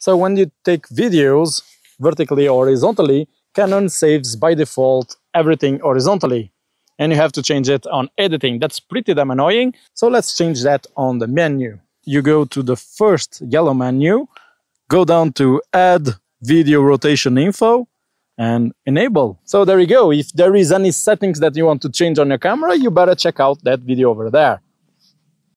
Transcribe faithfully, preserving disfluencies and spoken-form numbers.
So when you take videos vertically or horizontally, Canon saves by default everything horizontally. And you have to change it on editing. That's pretty damn annoying. So let's change that on the menu. You go to the first yellow menu, go down to Add Video Rotation Info, and enable. So there you go. If there is any settings that you want to change on your camera, you better check out that video over there.